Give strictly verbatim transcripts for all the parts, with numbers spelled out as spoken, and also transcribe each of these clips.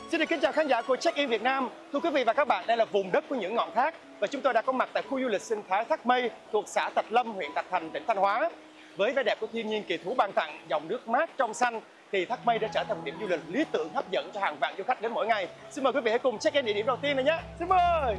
Xin được kính chào khán giả của Check In Việt Nam. Thưa quý vị và các bạn, đây là vùng đất của những ngọn thác và chúng tôi đã có mặt tại khu du lịch sinh thái Thác Mây thuộc xã Thạch Lâm, huyện Thạch Thành, tỉnh Thanh Hóa. Với vẻ đẹp của thiên nhiên kỳ thú ban tặng, dòng nước mát trong xanh thì Thác Mây đã trở thành một điểm du lịch lý tưởng hấp dẫn cho hàng vạn du khách đến mỗi ngày. Xin mời quý vị hãy cùng check in địa điểm đầu tiên này nhé. Xin mời.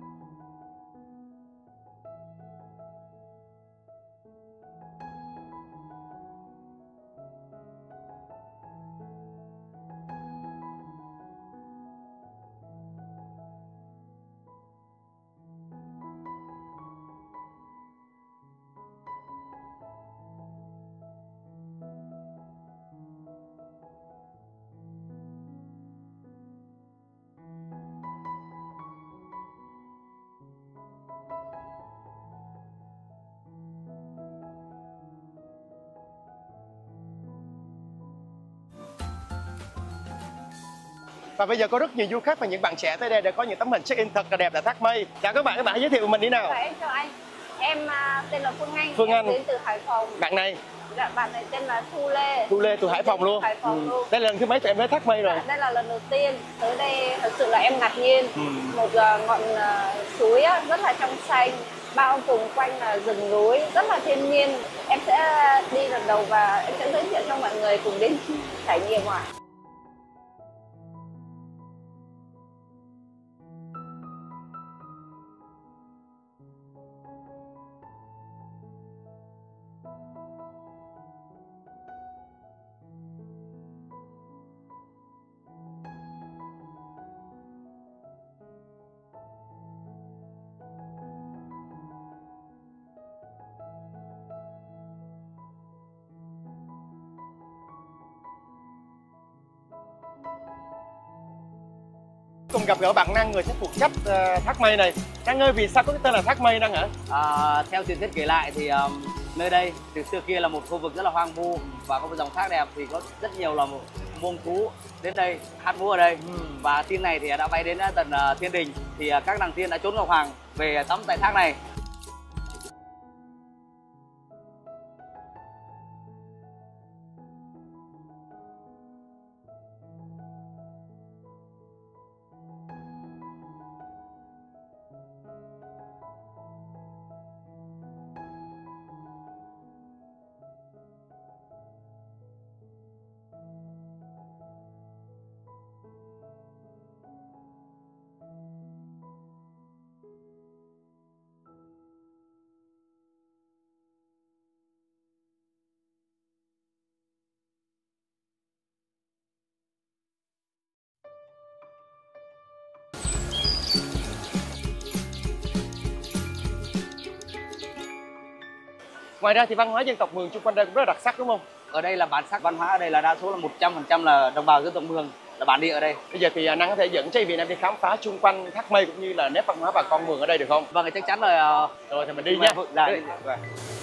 Và bây giờ có rất nhiều du khách và những bạn trẻ tới đây để có những tấm hình check-in thật là đẹp tại Thác Mây. Chào các bạn, các bạn hãy giới thiệu mình đi nào. Dạ, em chào anh. Em uh, tên là Phương Anh. Phương em Anh. đến từ Hải Phòng. Bạn này? Dạ, bạn này tên là Thu Lê. Thu Lê từ Hải Phòng luôn. Hải Phòng ừ. luôn. Đây là lần thứ mấy tụi em đến Thác Mây rồi? Dạ, đây là lần đầu tiên tới đây, thật sự là em ngạc nhiên. Ừ. Một uh, ngọn uh, suối á, rất là trong xanh, bao vùng quanh là rừng núi, rất là thiên nhiên. Em sẽ đi lần đầu và em sẽ giới thiệu cho mọi người cùng đến trải nghiệm ạ. Cùng gặp gỡ bạn Năng, người sẽ phụ trách uh, Thác Mây này. Năng ơi, vì sao có cái tên là Thác Mây Năng hả? À, theo truyền thuyết kể lại thì um, nơi đây từ xưa kia là một khu vực rất là hoang vu và có một dòng thác đẹp, thì có rất nhiều là một muông thú đến đây hát múa ở đây. ừ. Và tin này thì đã bay đến tận uh, thiên đình, thì uh, các nàng tiên đã trốn ngọc hoàng về tắm tại thác này. Ngoài ra thì văn hóa dân tộc Mường chung quanh đây cũng rất là đặc sắc đúng không? Ở đây là bản sắc văn hóa, ở đây là đa số là một trăm phần trăm là đồng bào dân tộc Mường, là bản địa ở đây. Bây giờ thì Năng có thể dẫn Check In Việt Nam đi khám phá chung quanh Thác Mây cũng như là nét văn hóa bà con Mường ở đây được không? Vâng, chắc chắn là rồi thì mình đi nha. Dạ, đi. Vâng.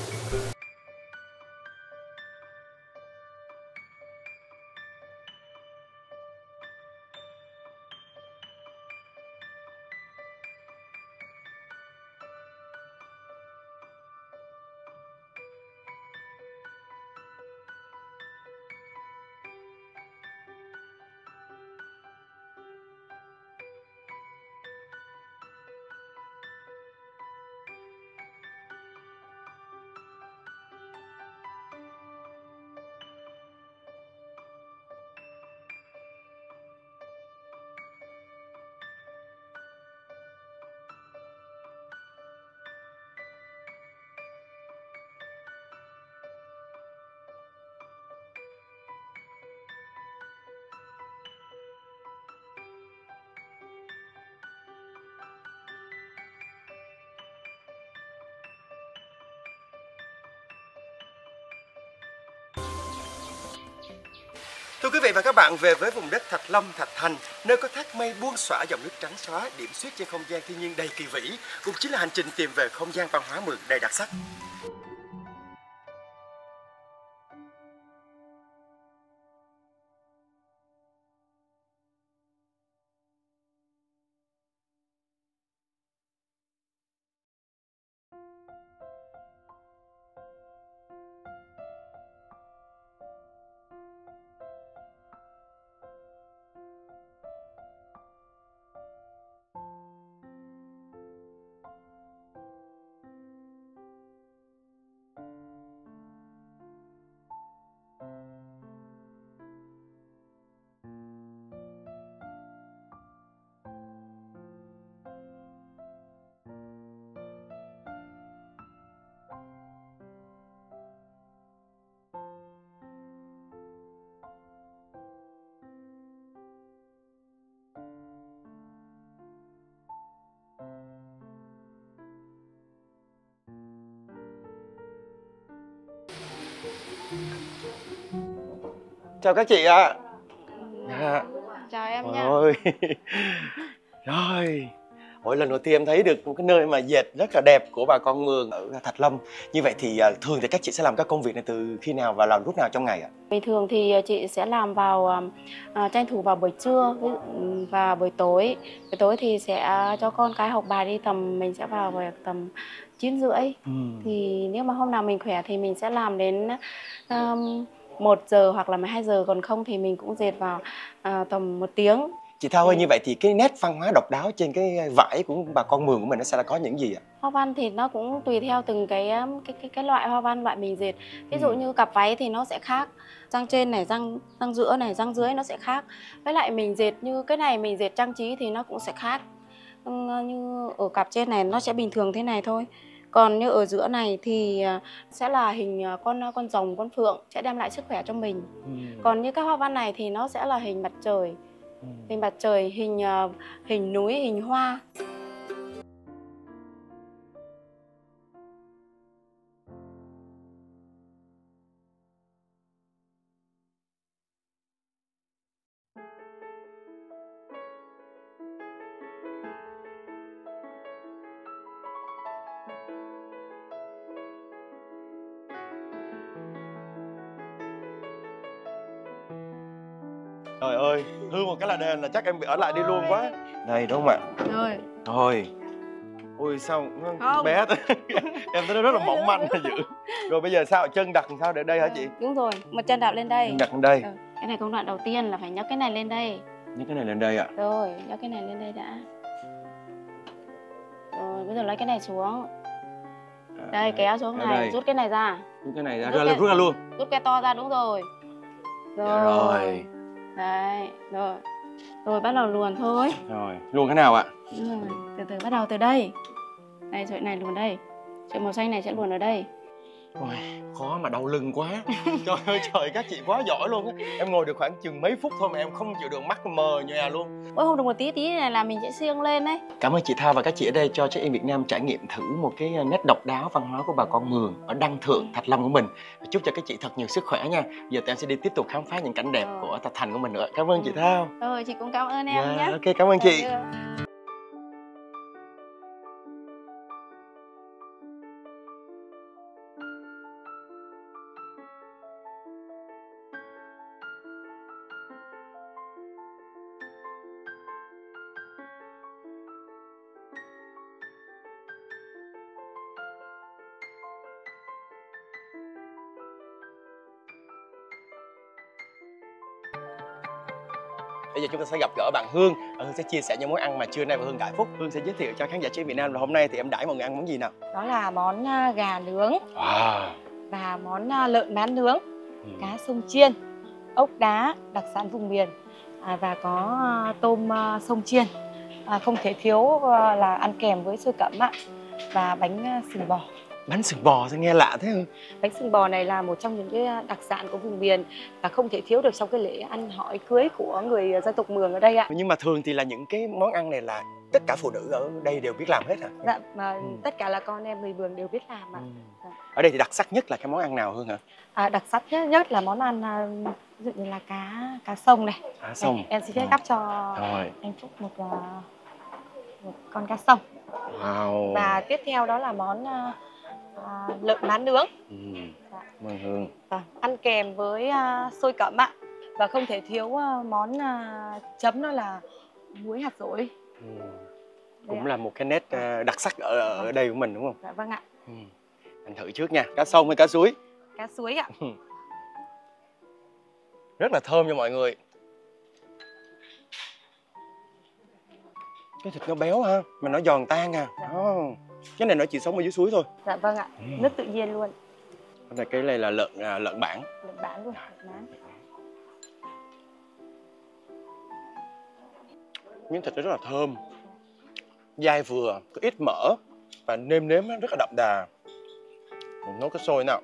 Thưa quý vị và các bạn, về với vùng đất Thạch Lâm, Thạch Thành, nơi có thác mây buông xõa dòng nước trắng xóa, điểm xuyết trên không gian thiên nhiên đầy kỳ vĩ, cũng chính là hành trình tìm về không gian văn hóa Mường đầy đặc sắc. Chào các chị ạ. Dạ. Chào em nha. Ôi. Rồi. Mỗi lần đầu tiên em thấy được một cái nơi mà dệt rất là đẹp của bà con Mường ở Thạch Lâm. Như vậy thì uh, thường thì các chị sẽ làm các công việc này từ khi nào và làm lúc nào trong ngày ạ? Bình thường thì chị sẽ làm vào uh, tranh thủ vào buổi trưa và buổi tối. Buổi tối thì sẽ cho con cái học bài đi tầm mình sẽ vào vào tầm chín rưỡi. Ừ. Thì nếu mà hôm nào mình khỏe thì mình sẽ làm đến um, một giờ hoặc là mười hai giờ, còn không thì mình cũng dệt vào uh, tầm một tiếng. Chị Thao ơi, như vậy thì cái nét văn hóa độc đáo trên cái vải của bà con Mường của mình nó sẽ là có những gì ạ? Hoa văn thì nó cũng tùy theo từng cái cái cái, cái loại hoa văn loại mình dệt. Ví dụ ừ. như cặp váy thì nó sẽ khác, răng trên này, răng răng giữa này, răng dưới nó sẽ khác. Với lại mình dệt như cái này mình dệt trang trí thì nó cũng sẽ khác. Như ở cặp trên này nó sẽ bình thường thế này thôi. Còn như ở giữa này thì sẽ là hình con con rồng, con phượng sẽ đem lại sức khỏe cho mình. Ừ. Còn như các hoa văn này thì nó sẽ là hình mặt trời. Ừ. Hình mặt trời, hình hình núi, hình hoa. Trời ơi, hư một cái là đền là chắc em bị ở lại đi luôn quá. Đây đúng không ạ? Rồi. Rồi. Ôi sao Không. bé em thấy nó rất là mỏng manh là dữ. Rồi bây giờ sao, chân đặt làm sao để đây hả chị? Đúng rồi, một chân đặt lên đây. Đặt lên đây. Ừ. Cái này công đoạn đầu tiên là phải nhấc cái này lên đây. Nhấc cái này lên đây ạ. À? Rồi, nhấc cái này lên đây đã. Rồi, bây giờ lấy cái này xuống. À, đây, kéo xuống này, đây. Rút cái này ra. Rút cái này ra, rút, cái, rút ra luôn. Rút cái to ra, đúng rồi. Rồi. Dạ rồi. Đấy, rồi. Rồi bắt đầu luồn thôi. Rồi, luồn cái nào ạ? Rồi, từ từ bắt đầu từ đây. Đây, sợi này luồn đây. Sợi màu xanh này sẽ luồn ở đây. Ôi, khó mà đau lưng quá. Trời ơi trời, các chị quá giỏi luôn á. Em ngồi được khoảng chừng mấy phút thôi mà em không chịu được, mắt mờ nhòe luôn. Ôi, không được một tí tí này là mình sẽ siêng lên đấy. Cảm ơn chị Thao và các chị ở đây cho Check In Việt Nam trải nghiệm thử một cái nét độc đáo văn hóa của bà con Mường ở Đăng Thượng, Thạch Lâm của mình. Chúc cho các chị thật nhiều sức khỏe nha. Giờ tụi em sẽ đi tiếp tục khám phá những cảnh đẹp ừ. của Thạch Thành của mình nữa. Cảm ơn chị Thao. Rồi, chị cũng cảm ơn em yeah, nhé. Ok, cảm ơn chị. Bây giờ chúng ta sẽ gặp gỡ bạn Hương. Hương sẽ chia sẻ những món ăn mà trưa nay và Hương đãi phúc. Hương sẽ giới thiệu cho khán giả Check In Việt Nam là hôm nay thì em đãi mọi người ăn món gì nào? Đó là món gà nướng wow. và món lợn bán nướng, ừ. cá sông chiên, ốc đá đặc sản vùng miền à, và có tôm sông chiên. À, không thể thiếu là ăn kèm với xôi cẩm ạ, và bánh sừng bò. Bánh sừng bò sao nghe lạ thế Hương? Bánh sừng bò này là một trong những cái đặc sản của vùng miền và không thể thiếu được trong cái lễ ăn hỏi cưới của người dân tộc Mường ở đây ạ. Nhưng mà thường thì là những cái món ăn này là tất cả phụ nữ ở đây đều biết làm hết hả? Dạ, mà ừ. tất cả là con em người Mường đều biết làm ạ. Ừ. Dạ. Ở đây thì đặc sắc nhất là cái món ăn nào Hương hả? À, đặc sắc nhất, nhất là món ăn ví dụ như là cá cá sông này. Cá sông. Đây, em xin phép gắp cho Rồi. anh Phúc một, một con cá sông. Wow. Và tiếp theo đó là món À, lợn bán nướng. Ừ. Dạ. Mừng Hương. À, ăn kèm với uh, xôi cẩm ạ. Và không thể thiếu uh, món uh, chấm đó là muối hạt dổi. Ừ. Cũng là một cái nét uh, đặc sắc ở ở đây của mình đúng không? Dạ vâng ạ. Ừ. Anh thử trước nha, cá sông hay cá suối? Cá suối ạ. Rất là thơm cho mọi người. Cái thịt nó béo ha, mà nó giòn tan à. Dạ. Oh. Cái này nó chỉ sống ở dưới suối thôi. Dạ vâng ạ, ừ. nước tự nhiên luôn. Cái cái này là lợn à, lợn bản. Lợn bản luôn, lợn bản. Miếng thịt nó rất là thơm, dai vừa, có ít mỡ và nêm nếm nó rất là đậm đà. Mình nấu cái xôi nào.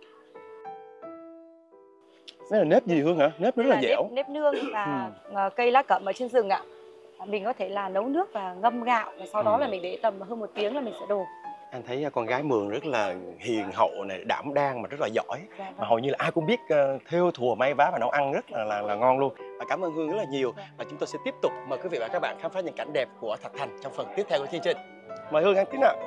Đây là nếp gì Hương hả? Nếp rất là, là dẻo. Nếp, nếp nương và ừ. cây lá cẩm ở trên rừng ạ. Mình có thể là nấu nước và ngâm gạo và sau đó ừ. là mình để tầm hơn một tiếng là mình sẽ đổ. Anh thấy con gái Mường rất là hiền hậu này, đảm đang mà rất là giỏi. Dạ, Mà vâng. hầu như là ai cũng biết uh, thêu thùa may vá và nấu ăn rất là, là là ngon luôn. Và cảm ơn Hương rất là nhiều. Và chúng tôi sẽ tiếp tục mời quý vị và các bạn khám phá những cảnh đẹp của Thạch Thành trong phần tiếp theo của chương trình. Mời Hương ăn tí nào.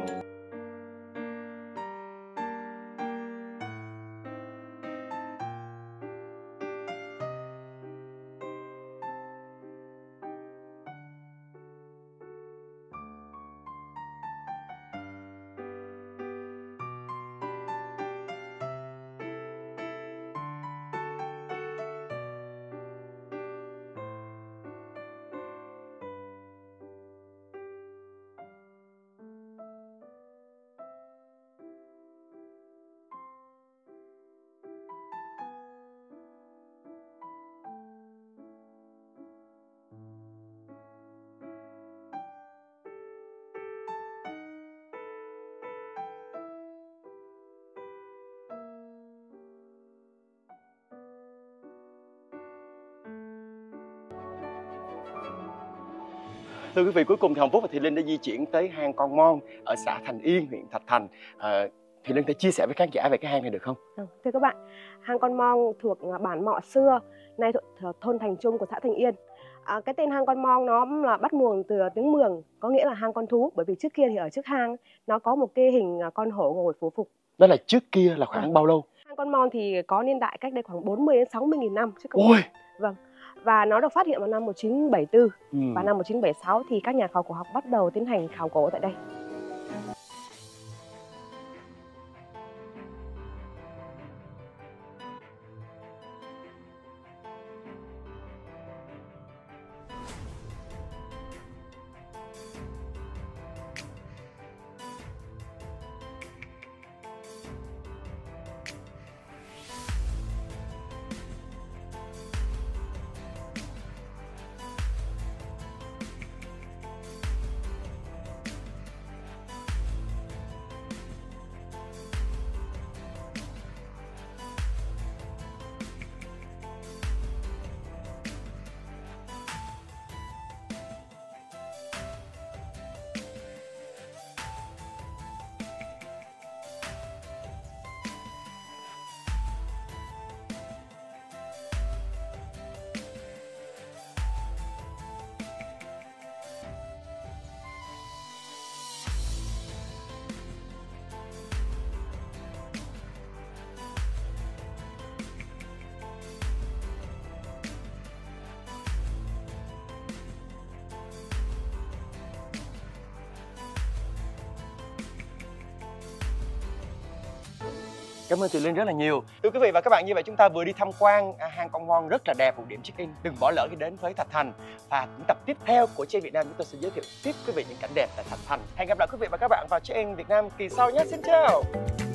Thưa quý vị, cuối cùng thì Hồng Phúc và Thị Linh đã di chuyển tới hang Con Mon ở xã Thành Yên, huyện Thạch Thành. À, Thị Linh thể chia sẻ với khán giả về cái hang này được không? Ừ, thưa các bạn, hang Con Mon thuộc bản Mọ Xưa, nay thuộc thôn Thành Trung của xã Thành Yên. À, cái tên hang Con Mon nó là bắt nguồn từ tiếng Mường, có nghĩa là hang con thú, bởi vì trước kia thì ở trước hang nó có một cái hình con hổ ngồi phủ phục. Đó là trước kia là khoảng à. bao lâu? Hang Con Mon thì có niên đại cách đây khoảng bốn mươi đến sáu mươi nghìn năm trước. Ôi! Vâng. Và nó được phát hiện vào năm một nghìn chín trăm bảy mươi tư. Ừ. Và năm một nghìn chín trăm bảy mươi sáu thì các nhà khảo cổ học bắt đầu tiến hành khảo cổ tại đây. Cảm ơn Thị Linh rất là nhiều. Thưa quý vị và các bạn, như vậy chúng ta vừa đi tham quan hang Con Mon rất là đẹp, một điểm check-in. Đừng bỏ lỡ khi đến với Thạch Thành. Và những tập tiếp theo của Check-in Việt Nam chúng tôi sẽ giới thiệu tiếp quý vị những cảnh đẹp tại Thạch Thành. Hẹn gặp lại quý vị và các bạn vào Check-in Việt Nam kỳ sau nhé. Xin chào.